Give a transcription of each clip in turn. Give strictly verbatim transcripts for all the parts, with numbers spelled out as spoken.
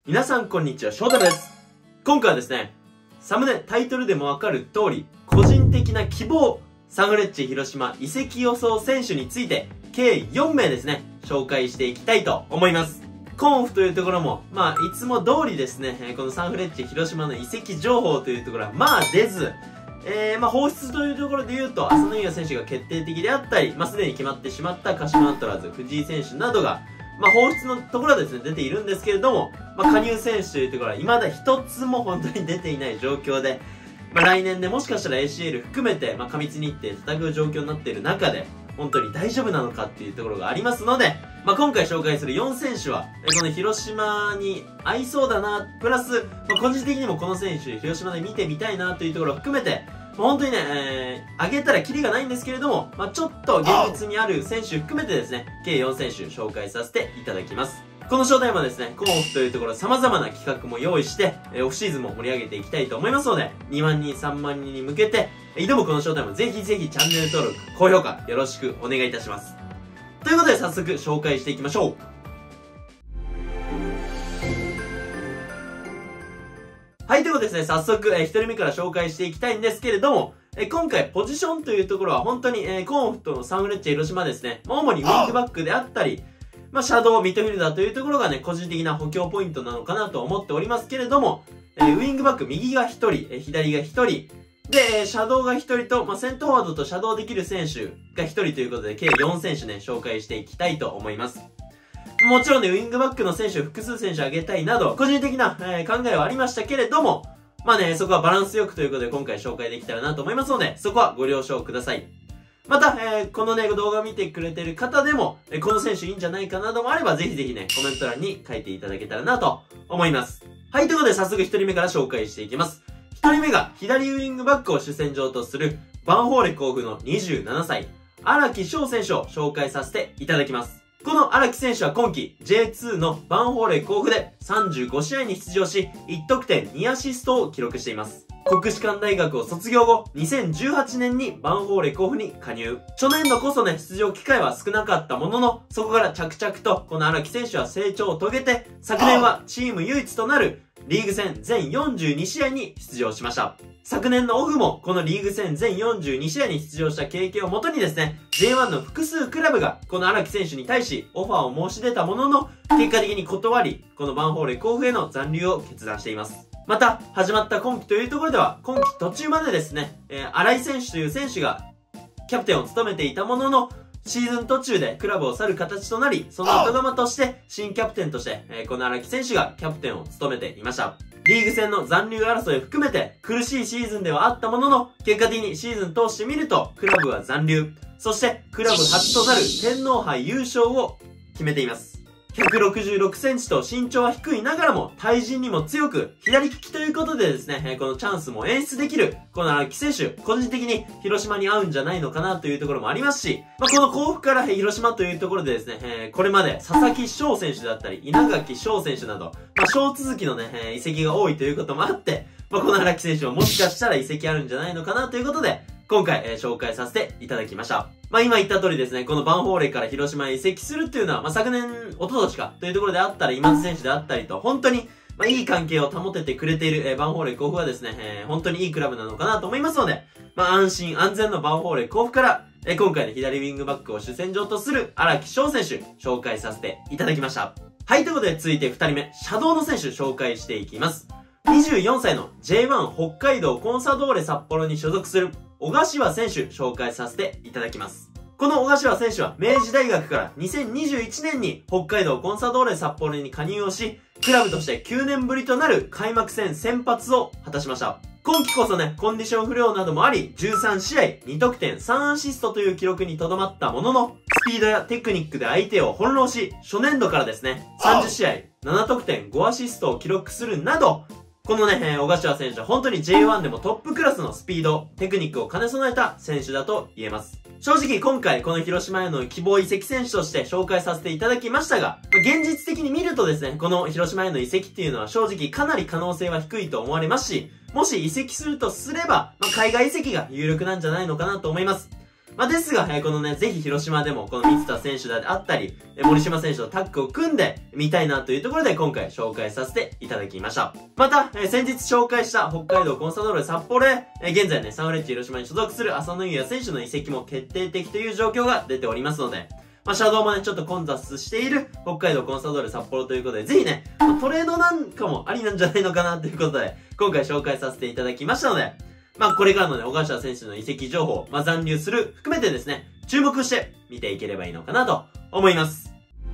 皆さんこんにちは、翔太です。今回はですね、サムネ、タイトルでもわかる通り、個人的な希望、サンフレッチェ広島移籍予想選手について、計よんめいですね、紹介していきたいと思います。コンフというところも、まあ、いつも通りですね、このサンフレッチェ広島の移籍情報というところは、まあ出ず、えー、まあ放出というところで言うと、浅野優也選手が決定的であったり、まあすでに決まってしまった鹿島アントラーズ、藤井選手などが、まあ放出のところはですね、出ているんですけれども、まあ加入選手というところは未だ一つも本当に出ていない状況で、まあ来年でもしかしたら エーシーエル 含めて、まあ過密日程戦う状況になっている中で、本当に大丈夫なのかっていうところがありますので、まあ今回紹介するよん選手は、この広島に合いそうだな、プラス、まあ個人的にもこの選手、広島で見てみたいなというところを含めて、本当にね、えー、上げたらキリがないんですけれども、まあ、ちょっと現実にある選手含めてですね、計よん選手紹介させていただきます。このショータイムはですね、コンオフというところ様々な企画も用意して、えー、オフシーズンも盛り上げていきたいと思いますので、にまんにん、さんまんにんに向けて、挑むこのショータイムぜひぜひチャンネル登録、高評価よろしくお願いいたします。ということで早速紹介していきましょう。はい、ということでですね、早速、えー、ひとりめから紹介していきたいんですけれども、えー、今回、ポジションというところは本当に、えー、コンフとのサンフレッチェ広島ですね、まあ、主にウィングバックであったり、まあ、シャドウ、ミッドフィルダーというところがね、個人的な補強ポイントなのかなと思っておりますけれども、えー、ウィングバック、右がひとり、えー、左がひとり、で、えー、シャドウがひとりと、まあ、センターフォワードとシャドウできる選手がひとりということで、計よん選手ね、紹介していきたいと思います。もちろんね、ウィングバックの選手を複数選手挙げたいなど、個人的な、えー、考えはありましたけれども、まあね、そこはバランスよくということで今回紹介できたらなと思いますので、そこはご了承ください。また、えー、このね、動画を見てくれてる方でも、えー、この選手いいんじゃないかなどもあれば、ぜひぜひね、コメント欄に書いていただけたらなと思います。はい、ということで早速ひとりめから紹介していきます。ひとりめが、左ウィングバックを主戦場とする、ヴァンフォーレ甲府のにじゅうななさい、荒木翔選手を紹介させていただきます。この荒木選手は今季 ジェイツー のヴァンフォーレ甲府でさんじゅうごしあいに出場し、いち得点にアシストを記録しています。国士舘大学を卒業後、にせんじゅうはちねんにヴァンフォーレ甲府に加入。初年度こそね、出場機会は少なかったものの、そこから着々とこの荒木選手は成長を遂げて、昨年はチーム唯一となるリーグ戦全よんじゅうにしあいに出場しました。昨年のオフもこのリーグ戦全よんじゅうにしあいに出場した経験をもとにですね、ジェイワン の複数クラブがこの荒木選手に対しオファーを申し出たものの、結果的に断り、このヴァンフォーレ甲府への残留を決断しています。また、始まった今季というところでは、今季途中までですね、えー、荒井選手という選手がキャプテンを務めていたものの、シーズン途中でクラブを去る形となり、その後釜として新キャプテンとして、えー、この荒木選手がキャプテンを務めていました。リーグ戦の残留争いを含めて苦しいシーズンではあったものの、結果的にシーズン通してみると、クラブは残留。そしてクラブ初となる天皇杯優勝を決めています。ひゃくろくじゅうろくセンチと身長は低いながらも対人にも強く、左利きということでですね、このチャンスも演出できる、この荒木選手、個人的に広島に合うんじゃないのかなというところもありますし、まあ、この甲府から広島というところでですね、これまで佐々木翔選手だったり、稲垣翔選手など、まあ、翔続きのね、移籍が多いということもあって、まあ、この荒木選手ももしかしたら移籍あるんじゃないのかなということで、今回、えー、紹介させていただきました。まあ今言った通りですね、このヴァンフォーレから広島へ移籍するっていうのは、まあ昨年、一昨年かというところであったり、今津選手であったりと、本当に、まあいい関係を保ててくれている、えー、ヴァンフォーレ甲府はですね、えー、本当にいいクラブなのかなと思いますので、まあ安心安全のヴァンフォーレ甲府から、えー、今回の左ウィングバックを主戦場とする荒木翔選手、紹介させていただきました。はい、ということで続いてふたりめ、シャドウの選手紹介していきます。にじゅうよんさいの ジェイワン 北海道コンサドーレ札幌に所属する小柏選手紹介させていただきます。この小柏選手は明治大学からにせんにじゅういちねんに北海道コンサドーレ札幌に加入をし、クラブとしてきゅうねんぶりとなる開幕戦先発を果たしました。今季こそね、コンディション不良などもあり、じゅうさんしあい、に得点、さんアシストという記録にとどまったものの、スピードやテクニックで相手を翻弄し、初年度からですね、さんじゅっしあい、なな得点、ごアシストを記録するなど、このね、えー、小柏選手は本当に ジェイワン でもトップクラスのスピード、テクニックを兼ね備えた選手だと言えます。正直今回この広島への希望移籍選手として紹介させていただきましたが、現実的に見るとですね、この広島への移籍っていうのは正直かなり可能性は低いと思われますし、もし移籍するとすれば、まあ、海外移籍が有力なんじゃないのかなと思います。 まあ、ですが、えー、このね、ぜひ広島でもこの三田選手であったり、えー、森島選手とタッグを組んでみたいなというところで今回紹介させていただきました。また、えー、先日紹介した北海道コンサドーレ札幌へ、えー、現在ね、サンフレッチェ広島に所属する浅野優也選手の移籍も決定的という状況が出ておりますので、まあ、シャドウもね、ちょっと混雑している北海道コンサドーレ札幌ということで、ぜひね、まあ、トレードなんかもありなんじゃないのかなということで、今回紹介させていただきましたので、まあ、これからのね、小川選手の移籍情報、まあ、残留する含めてですね、注目して見ていければいいのかなと思います。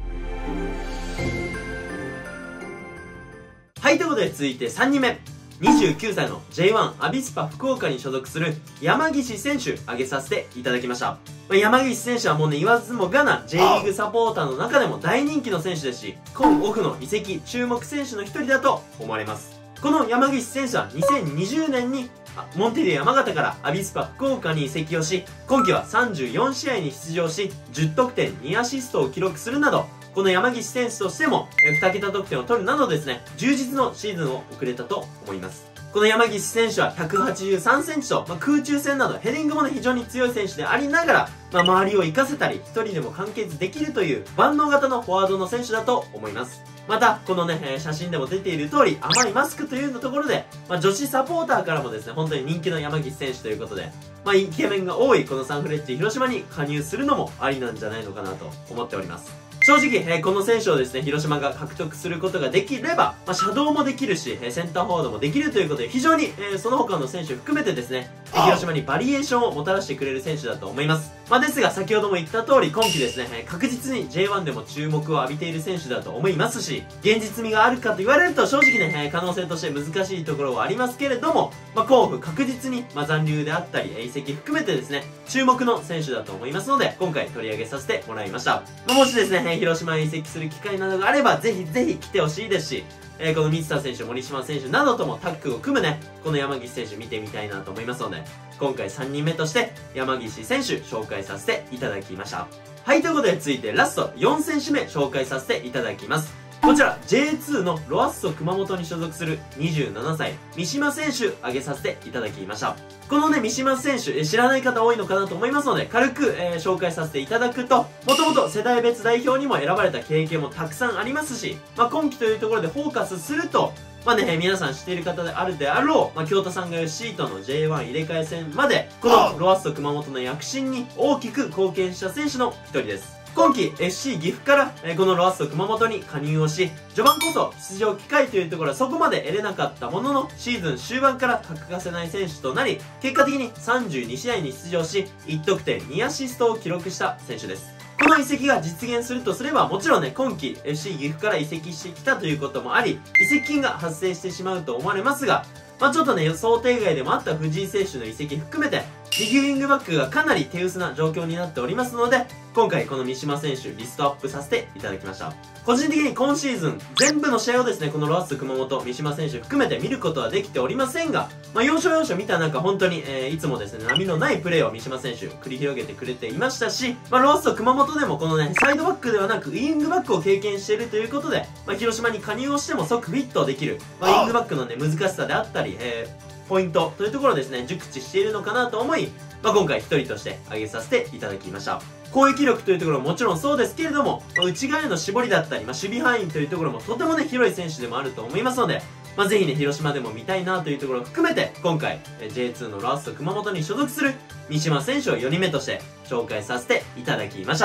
はい、ということで続いてさんにんめ。にじゅうきゅうさいの ジェイワン アビスパ福岡に所属する山岸選手挙げさせていただきました。まあ、山岸選手はもうね、言わずもがな J リーグサポーターの中でも大人気の選手ですし、今オフの移籍注目選手の一人だと思われます。この山岸選手はにせんにじゅうねんにモンテディ山形からアビスパ福岡に移籍をし、今季はさんじゅうよんしあいに出場し、じゅっとくてんにアシストを記録するなど、この山岸選手としてもにけた得点を取るなどですね、充実のシーズンを送れたと思います。この山岸選手はひゃくはちじゅうさんセンチと、まあ、空中戦などヘディングもね非常に強い選手でありながら、まあ、周りを活かせたり一人でも完結できるという万能型のフォワードの選手だと思います。またこのね、えー、写真でも出ている通り甘いマスクというところで、まあ、女子サポーターからもですね本当に人気の山岸選手ということで、まあ、イケメンが多いこのサンフレッチェ広島に加入するのもありなんじゃないのかなと思っております。正直、えー、この選手をですね、広島が獲得することができれば、まあ、シャドウもできるし、えー、センターフォワードもできるということで、非常に、えー、その他の選手含めてですね、広島にバリエーションをもたらしてくれる選手だと思います。まあ、ですが、先ほども言った通り、今季ですね、えー、確実に ジェイワン でも注目を浴びている選手だと思いますし、現実味があるかと言われると、正直ね、えー、可能性として難しいところはありますけれども、まあ、今オフ確実に、まあ、残留であったり、移籍含めてですね、注目の選手だと思いますので、今回取り上げさせてもらいました。まあ、もしですね、えー、広島に移籍する機会などがあれば、ぜひぜひ来てほしいですし、えー、この三田選手、森島選手などともタッグを組むね、この山岸選手見てみたいなと思いますので、今回さんにんめとして山岸選手紹介させていただきました。はい、ということで続いてラストよんせんしゅめ紹介させていただきます。こちら ジェイツー のロアッソ熊本に所属するにじゅうななさい三島選手挙げさせていただきました。このね三島選手知らない方多いのかなと思いますので軽く、えー、紹介させていただくと、もともと世代別代表にも選ばれた経験もたくさんありますし、まあ、今季というところでフォーカスすると、まあね、皆さん知っている方であるであろう、まあ、京田さんが言うシートの ジェイワン 入れ替え戦までこのロアッソ熊本の躍進に大きく貢献した選手の一人です。今季 エフシー 岐阜から、えー、このロアッソ熊本に加入をし、序盤こそ出場機会というところはそこまで得れなかったものの、シーズン終盤から欠かせない選手となり、結果的にさんじゅうにしあいに出場し、いちとくてんにアシストを記録した選手です。この移籍が実現するとすれば、もちろんね、今季 エフシー 岐阜から移籍してきたということもあり、移籍金が発生してしまうと思われますが、まあちょっとね、想定外でもあった藤井選手の移籍含めて、右ウィングバックがかなり手薄な状況になっておりますので、今回この三島選手リストアップさせていただきました。個人的に今シーズン全部の試合をですね、このロアッソ熊本、三島選手含めて見ることはできておりませんが、まあ要所要所見た中本当に、えー、いつもですね、波のないプレーを三島選手繰り広げてくれていましたし、まあロアッソ熊本でもこのね、サイドバックではなくウィングバックを経験しているということで、まあ広島に加入をしても即フィットできる、まあウィングバックのね、難しさであったり、えーポイントというところですね、熟知しているのかなと思い、まあ、今回一人として挙げさせていただきました。攻撃力というところももちろんそうですけれども、まあ、内側への絞りだったり、まあ、守備範囲というところもとてもね、広い選手でもあると思いますので、まあ、ぜひね、広島でも見たいなというところを含めて、今回 ジェイツー のロアッソ熊本に所属する三島選手をよにんめとして紹介させていただきました。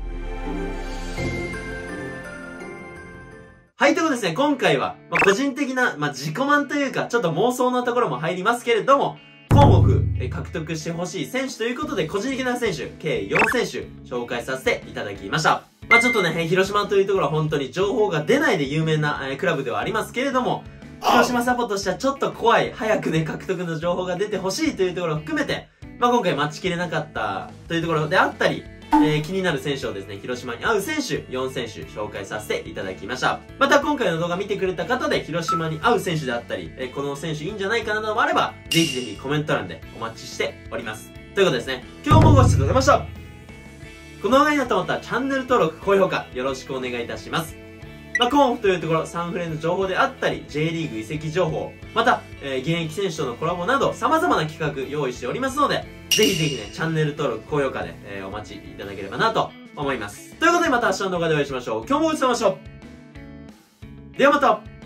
はい、ということですね、今回は、まあ、個人的な、まあ、自己満というか、ちょっと妄想のところも入りますけれども、今オフ、え獲得してほしい選手ということで、個人的な選手、計よんせんしゅ紹介させていただきました。まあ、ちょっとね、広島というところは本当に情報が出ないで有名な、えー、クラブではありますけれども、広島サポとしてはちょっと怖い、早くね、獲得の情報が出てほしいというところを含めて、まあ、今回待ちきれなかったというところであったり、えー、気になる選手をですね、広島に合う選手よんせんしゅ紹介させていただきました。また今回の動画見てくれた方で広島に合う選手であったり、えー、この選手いいんじゃないかなどもあれば、ぜひぜひコメント欄でお待ちしております。ということですね、今日もご視聴ありがとうございました。この動画になったと思ったらチャンネル登録、高評価よろしくお願いいたします。まあ、今オフというところ、サンフレの情報であったり、J リーグ移籍情報、また、えー、現役選手とのコラボなど、様々な企画用意しておりますので、 ぜひぜひね、チャンネル登録、高評価で、えー、お待ちいただければなと思います。ということでまた明日の動画でお会いしましょう。今日もごちそうさまでした。ではまた。